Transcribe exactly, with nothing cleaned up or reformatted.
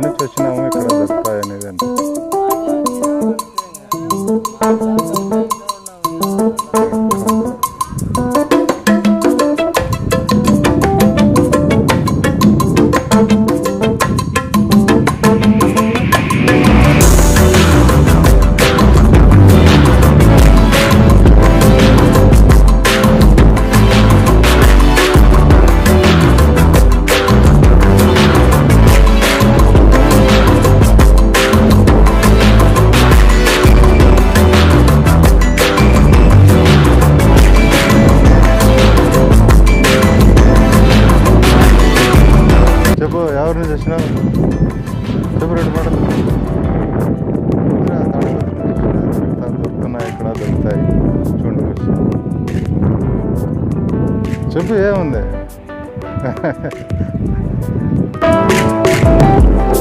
ఎక్కడి నుంచి వచ్చినాము ఇక్కడ దొరుకుతాయి అనేది అంటే చెప్పు ఎవరి నుంచి వచ్చినావు చెప్పు రెండు మాటలు దొరుకుతున్నాయి ఇక్కడ దొరుకుతాయి చూడండి చెప్పు ఏముంది